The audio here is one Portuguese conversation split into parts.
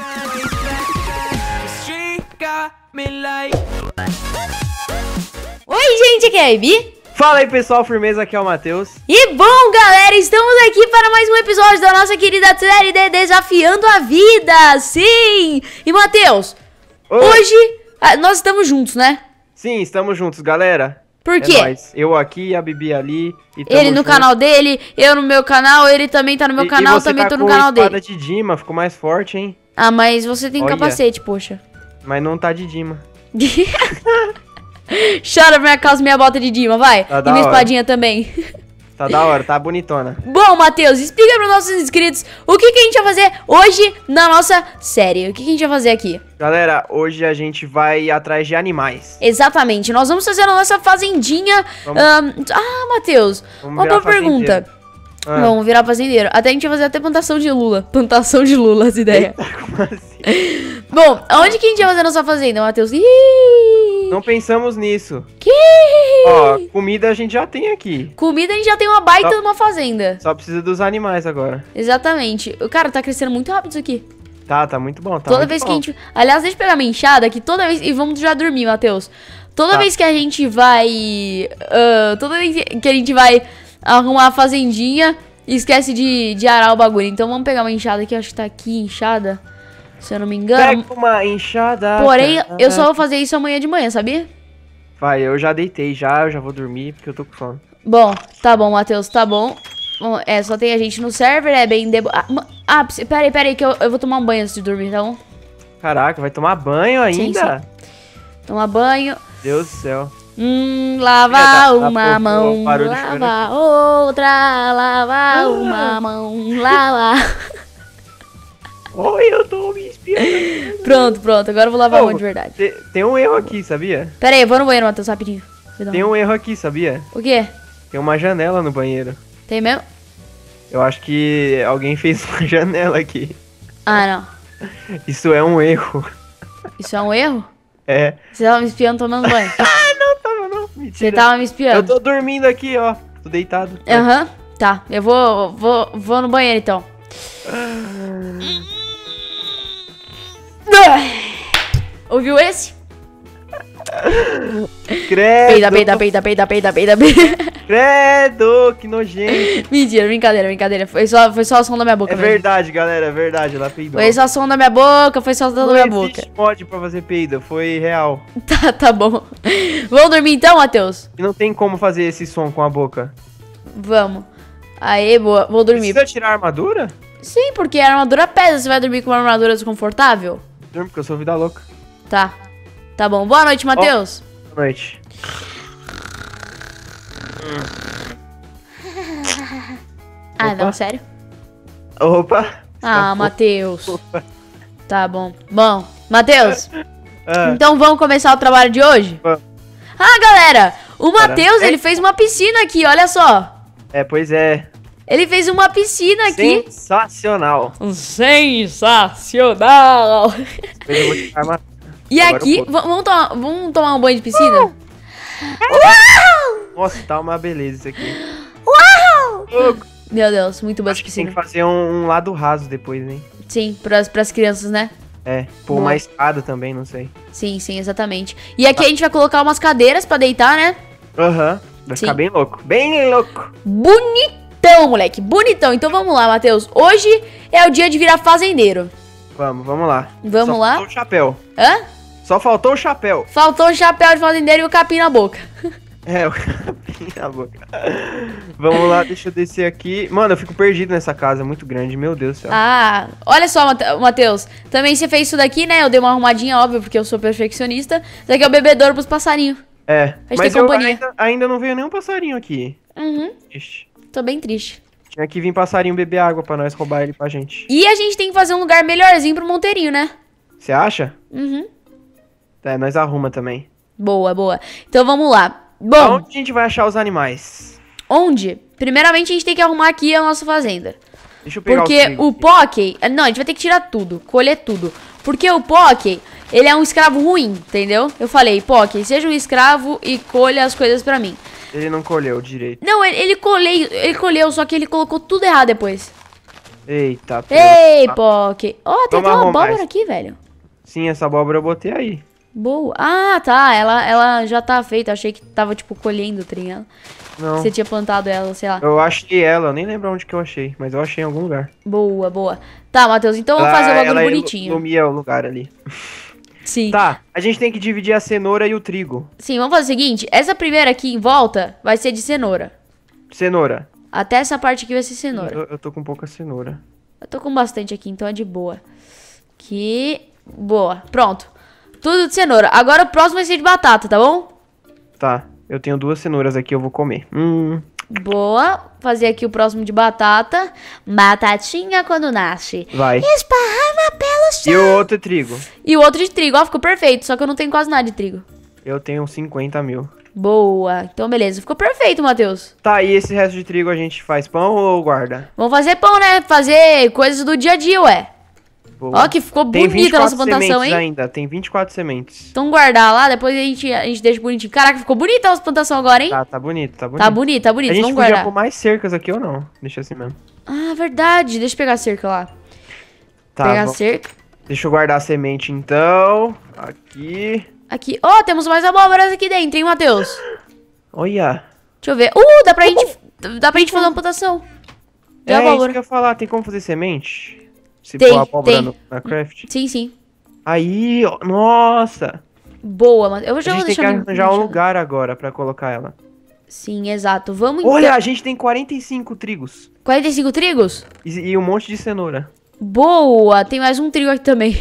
Oi, gente, aqui é a Ibi. Fala aí, pessoal, firmeza, aqui é o Matheus. E bom, galera, estamos aqui para mais um episódio da nossa querida série de Desafiando a Vida. Sim! E, Matheus, hoje nós estamos juntos, né? Sim, estamos juntos, galera. Por quê? É nóis. Eu aqui e a Bibi ali. Ele no canal dele, eu no meu canal, ele também tá no meu canal, também tô no canal dele. Espada de Dima, ficou mais forte, hein? Ah, mas você tem capacete, poxa. Mas não tá de Dima. Chora minha calça e minha bota de Dima, vai. Tá e minha espadinha também. Tá da hora, tá bonitona. Bom, Matheus, explica para nossos inscritos o que a gente vai fazer hoje na nossa série. O que a gente vai fazer aqui? Galera, hoje a gente vai atrás de animais. Exatamente, nós vamos fazer a nossa fazendinha. Matheus, uma boa pergunta. Vamos virar fazendeiro. Até a gente vai fazer até plantação de lula. Plantação de lula, as ideias. Como assim? Bom, aonde que a gente vai fazer a nossa fazenda, Matheus? Não pensamos nisso. Que? Ó, comida a gente já tem aqui. Comida a gente já tem uma baita de uma fazenda. Só precisa dos animais agora. Exatamente. Cara, tá crescendo muito rápido isso aqui. Tá muito bom. Toda vez que a gente... Aliás, deixa eu pegar minha enxada, que toda vez... E vamos já dormir, Matheus. Toda vez que a gente vai... toda vez que a gente vai arrumar a fazendinha, esquece de arar o bagulho. Então vamos pegar uma enxada aqui, acho que tá aqui, enxada. Se eu não me engano. Pega uma enxada. Porém, eu só vou fazer isso amanhã de manhã, sabia? Vai, eu já deitei eu já vou dormir, porque eu tô com sono. Bom, tá bom, Matheus, tá bom. Bom, só tem a gente no server, é bem... peraí, que eu vou tomar um banho antes de dormir, tá bom? Caraca, vai tomar banho ainda? Sim. Tomar banho. Deus do céu. Lavar uma mão, lavar outra, lavar uma mão, lavar... Oi, eu tô me espiando. Pronto, agora eu vou lavar a mão de verdade. Tem um erro aqui, sabia? Pera aí, eu vou no banheiro, Matheus, rapidinho. Tem um erro aqui, sabia? O quê? Tem uma janela no banheiro. Tem mesmo? Eu acho que alguém fez uma janela aqui. Ah, não. Isso é um erro. Isso é um erro? É. Você tava me espiando tomando banho? Não tava não, mentira. Você tava me espiando? Eu tô dormindo aqui, ó. Tô deitado. Aham, tá. Eu vou no banheiro, então. Ouviu esse? Credo. Peida. Credo, que nojento. Mentira, brincadeira. Foi só o som da minha boca. É verdade, galera, é verdade, ela peidou. Foi só o som da minha boca, Não existe mod pra fazer peido, foi real. Tá bom. Vamos dormir então, Matheus? E não tem como fazer esse som com a boca. Vamos. Aê, boa, vou dormir. Precisa tirar a armadura? Sim, porque a armadura pesa. Você vai dormir com uma armadura desconfortável? Durmo, porque eu sou vida louca. Tá bom. Boa noite, Matheus. Boa noite. Não, sério? Opa. Matheus. Tá bom. Bom, Matheus. Então vamos começar o trabalho de hoje? Galera, o Matheus, ele fez uma piscina aqui, olha só. Pois é. Ele fez uma piscina aqui. Sensacional. Sensacional. E aqui, vamos tomar um banho de piscina? Nossa, tá uma beleza isso aqui. Uau! Meu Deus, muito boa essa piscina. Tem que fazer um lado raso depois, hein? Sim, pras crianças, né? Pôr uma escada também, não sei. Sim, exatamente. E aqui a gente vai colocar umas cadeiras pra deitar, né? Vai ficar bem louco. Bem louco. Bonitão, moleque. Bonitão. Então vamos lá, Matheus. Hoje é o dia de virar fazendeiro. Vamos lá. Vamos lá? Só faltou o chapéu. Só faltou o chapéu. Faltou o chapéu de fazendeiro e o capim na boca. O capim na boca. Vamos lá, deixa eu descer aqui. Mano, eu fico perdido nessa casa, muito grande, meu Deus do céu. Olha só, Matheus. Também você fez isso daqui, né? Eu dei uma arrumadinha, óbvio, porque eu sou perfeccionista. Isso aqui é o bebedouro pros passarinhos. Mas ainda não veio nenhum passarinho aqui. Triste. Tô bem triste. Tinha que vir passarinho beber água pra nós roubar ele pra gente. E a gente tem que fazer um lugar melhorzinho pro Monteirinho, né? Você acha? Nós arruma também. Boa. Então vamos lá. Bom, onde a gente vai achar os animais? Onde? Primeiramente a gente tem que arrumar aqui a nossa fazenda. Deixa eu pegar porque o Poké... Não, a gente vai ter que tirar tudo, colher tudo. Porque o Poké, ele é um escravo ruim, entendeu? Eu falei, Poké, seja um escravo e colha as coisas pra mim. Ele não colheu direito. Não, ele colheu, só que ele colocou tudo errado depois. Eita, Ei, tá. Poké. Ó, tem Vamos até uma arrumar abóbora essa. aqui, velho. Sim, essa abóbora eu botei aí. Boa. Ah, tá. Ela já tá feita. Achei que tava, tipo, colhendo o trem. Não. Você tinha plantado ela, sei lá. Eu achei ela, eu nem lembro onde que eu achei, mas eu achei em algum lugar. Boa, boa. Tá, Matheus, então vamos fazer o bagulho ela bonitinho. ilumia o lugar ali. Sim. Tá, a gente tem que dividir a cenoura e o trigo. Sim, vamos fazer o seguinte. Essa primeira aqui em volta vai ser de cenoura. Cenoura. Até essa parte aqui vai ser cenoura. Eu tô com pouca cenoura. Eu tô com bastante aqui, então é de boa. Aqui. Boa. Pronto. Tudo de cenoura. Agora o próximo vai ser de batata, tá bom? Tá, eu tenho 2 cenouras aqui, eu vou comer. Boa. Fazer aqui o próximo de batata. Batatinha quando nasce. Vai. Esparrama pelo chão. E o outro é trigo. E o outro de trigo. Ó, ficou perfeito. Só que eu não tenho quase nada de trigo. Eu tenho 50 mil. Boa. Então, beleza. Ficou perfeito, Matheus. Tá, e esse resto de trigo a gente faz pão ou guarda? Vamos fazer pão, né? Fazer coisas do dia a dia, ué. Boa. Ó, que ficou Tem bonita a nossa 24 plantação, sementes hein? ainda, tem 24 sementes. Então guardar lá, depois a gente deixa bonitinho. Caraca, ficou bonita a nossa plantação agora, hein? Tá bonito, tá bonito. Tá bonito, tá bonito. A gente Vamos podia guardar. pôr mais cercas aqui ou não? Deixa assim mesmo. Ah, verdade. Deixa eu pegar a cerca lá. Tá, Pegar a cerca. deixa eu guardar a semente então. Aqui. Aqui. Ó, temos mais abóboras aqui dentro, hein, Matheus? Olha. Deixa eu ver. Dá pra gente fazer uma plantação. De É isso abóbora. que eu ia falar, tem como fazer semente? Se Tem, pôr abóbora tem. na craft? Sim, sim. Aí, ó, nossa. Boa, mas eu A já vou gente tem que deixar... arranjar um lugar agora pra colocar ela. Sim, exato. Vamos Olha, então... a gente tem 45 trigos. 45 trigos? E um monte de cenoura. Boa. Tem mais um trigo aqui também.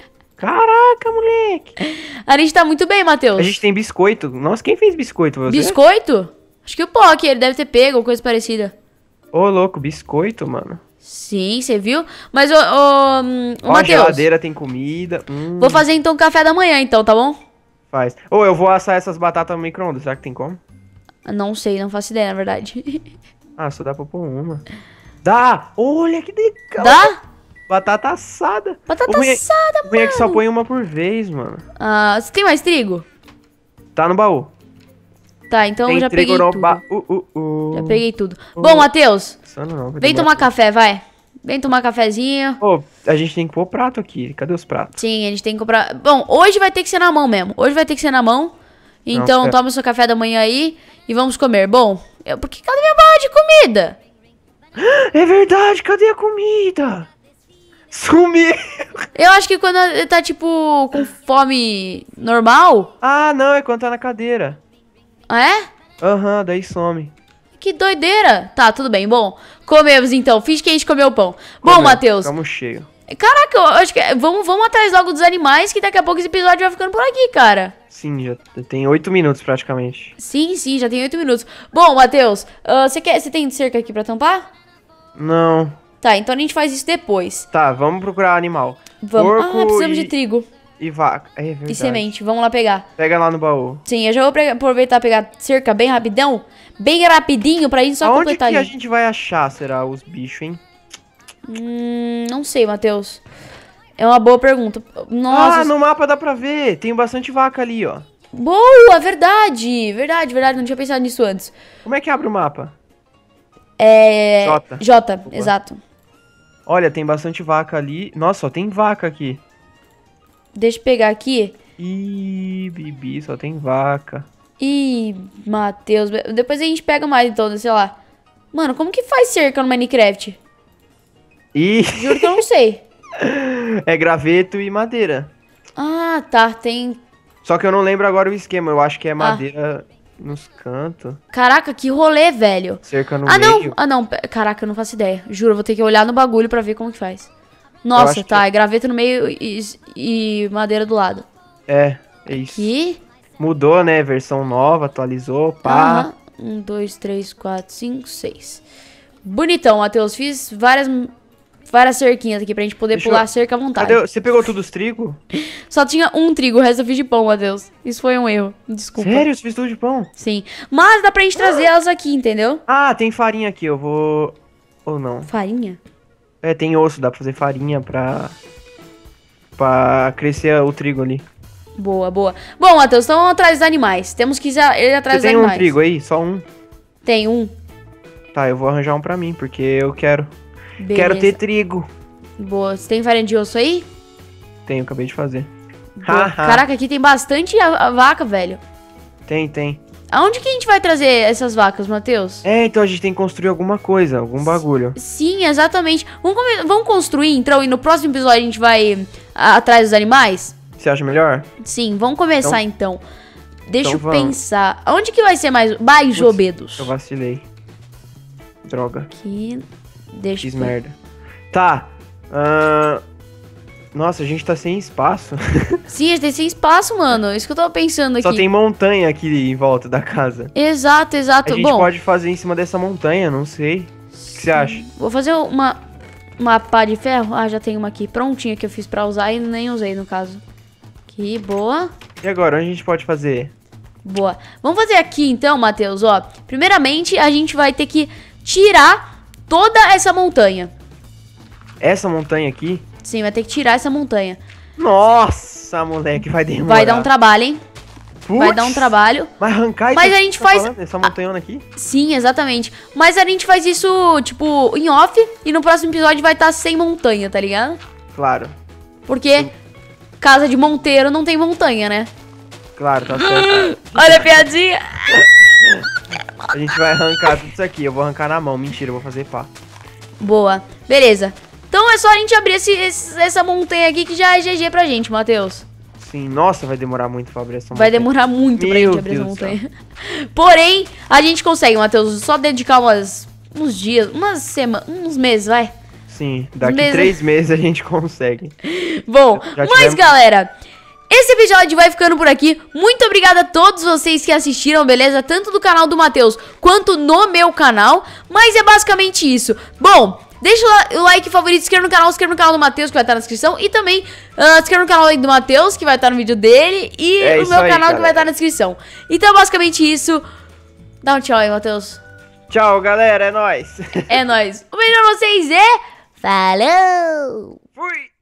Caraca, moleque. A gente tá muito bem, Matheus. A gente tem biscoito. Nossa, quem fez biscoito? Você? Biscoito? Acho que o Pock, ele deve ter pego ou coisa parecida. Ô, louco, biscoito, mano. Sim, você viu? Mas, ô Ó, a Matheus, geladeira tem comida. vou fazer então café da manhã, então, tá bom? Faz. Ô, eu vou assar essas batatas no micro-ondas. Será que tem como? Não sei, não faço ideia, na verdade. Ah, só dá pra pôr uma. Dá! Olha que legal! Dá? Batata assada! Batata O ruim é- assada, O ruim é que só mano. põe uma por vez, mano. Ah, você tem mais trigo? Tá no baú. Tá, então eu tem já trigo peguei no tudo. baú. Já peguei tudo. Bom, Matheus, Insano não, vai vem demorar. tomar café, vai. Vem tomar cafezinho. Ô, a gente tem que pôr prato aqui. Cadê os pratos? Sim, a gente tem que comprar... Bom, hoje vai ter que ser na mão mesmo. Hoje vai ter que ser na mão. Então, Não, toma o seu café da manhã aí e vamos comer. Bom, por que cadê minha barra de comida? É verdade, cadê a comida? Sumiu! Eu acho que quando ele tá, tipo, com fome normal... Ah, não, é quando tá na cadeira. Ah, é? Aham, daí some. Que doideira. Tá, tudo bem. Bom, comemos então. Finge que a gente comeu o pão. Bom, Comeu, Matheus. Ficamos cheios. Caraca, eu acho que... Vamos atrás logo dos animais, que daqui a pouco esse episódio vai ficando por aqui, cara. Sim, já tem 8 minutos praticamente. Sim, sim, já tem 8 minutos. Bom, Matheus, você tem cerca aqui pra tampar? Não. Tá, então a gente faz isso depois. Tá, vamos procurar animal. Vamos. Porco Precisamos de trigo e vaca. É verdade. e semente. Vamos lá pegar. Pega lá no baú. Sim, eu já vou aproveitar e pegar cerca bem rapidão. Bem rapidinho pra gente só Aonde completar que a ali. gente vai achar, será, os bichos, hein? Não sei, Matheus. É uma boa pergunta. Nossa. Ah, no mapa dá pra ver. Tem bastante vaca ali, ó. Boa, verdade. Verdade, verdade. Não tinha pensado nisso antes. Como é que abre o mapa? É. J. J, exato. Olha, tem bastante vaca ali. Nossa, só tem vaca aqui. Deixa eu pegar aqui. Ih, Bibi, só tem vaca. Ih, Matheus. Depois a gente pega mais, então, sei lá. Mano, como que faz cerca no Minecraft? Ih, Juro que eu não sei. é graveto e madeira. Ah, tá. Tem. Só que eu não lembro agora o esquema. Eu acho que é madeira nos cantos, Caraca, que rolê, velho. cerca no Ah, não. meio. Ah, não. Caraca, eu não faço ideia. Juro, eu vou ter que olhar no bagulho pra ver como que faz. Nossa, acho tá. que- É graveto no meio e madeira do lado. É isso. Aqui. Mudou, né? Versão nova, atualizou, pá. Aham. 1, 2, 3, 4, 5, 6. Bonitão, Matheus. Fiz várias cerquinhas aqui pra gente poder Deixa eu- pular a cerca à vontade. Cadê? Você pegou tudo os trigo? Só tinha um trigo, o resto eu fiz de pão, Matheus. Isso foi um erro. Desculpa. Sério? Você fez tudo de pão? Sim. Mas dá pra gente trazer elas aqui, entendeu? Ah, tem farinha aqui, eu vou... Ou não? Farinha? É, tem osso, dá pra fazer farinha pra crescer o trigo ali. Boa, boa. Bom, Matheus, então vamos atrás dos animais. Temos que ir atrás Você dos tem um animais. trigo aí? Só um? Tem um. Tá, eu vou arranjar um pra mim, porque eu quero. Quero ter trigo. Boa. Você tem farinha de osso aí? Tenho, acabei de fazer. Caraca, aqui tem bastante a vaca, velho. Tem. Aonde que a gente vai trazer essas vacas, Matheus? Então a gente tem que construir alguma coisa, algum bagulho. Sim, exatamente. Vamos construir, então, e no próximo episódio a gente vai atrás dos animais? Você acha melhor? Sim, vamos começar então. Deixa eu vamos. pensar. Onde que vai ser mais Jobedos? Eu vacilei. Droga. Aqui. Deixa Fiz eu... merda. Tá. Nossa, a gente tá sem espaço. Sim, a gente tem sem espaço, mano. Isso que eu tava pensando aqui. Só tem montanha aqui em volta da casa. Exato. A gente pode fazer em cima dessa montanha, não sei. O que você acha? Vou fazer uma pá de ferro. Ah, já tem uma aqui prontinha que eu fiz pra usar e nem usei, no caso. Aqui, boa. E agora, onde a gente pode fazer? Boa. Vamos fazer aqui então, Matheus, ó. Primeiramente, a gente vai ter que tirar toda essa montanha. Essa montanha aqui? Sim, vai ter que tirar essa montanha. Nossa, moleque, vai demorar. Vai dar um trabalho, hein? Vai dar um trabalho. Vai arrancar Mas a gente faz... essa montanhona aqui? Sim, exatamente. Mas a gente faz isso, tipo, em off. E no próximo episódio vai estar sem montanha, tá ligado? Claro. Porque casa de monteiro não tem montanha, né? Claro, tá certo. Olha a piadinha. A gente vai arrancar tudo isso aqui. Eu vou arrancar na mão. Mentira, eu vou fazer pá. Boa. Beleza. Então é só a gente abrir essa montanha aqui que já é GG pra gente, Matheus. Sim, nossa, vai demorar muito pra abrir essa montanha. Vai demorar muito pra gente abrir essa montanha. Porém, a gente consegue, Matheus. Só dedicar uns dias, umas semanas, uns meses, vai. Sim, daqui 3 meses a gente consegue. Bom, mas galera, esse episódio vai ficando por aqui. Muito obrigada a todos vocês que assistiram, beleza? Tanto do canal do Matheus quanto no meu canal. Mas é basicamente isso. Bom, deixa o like favorito, se inscreva no canal do Matheus, que vai estar na descrição. E também se inscreva no canal do Matheus, que vai estar no vídeo dele. E no meu canal, que vai estar na descrição. Então, basicamente isso. Dá um tchau aí, Matheus. Tchau, galera. É nóis. É nóis. Um beijo pra vocês e... Falou! Fui!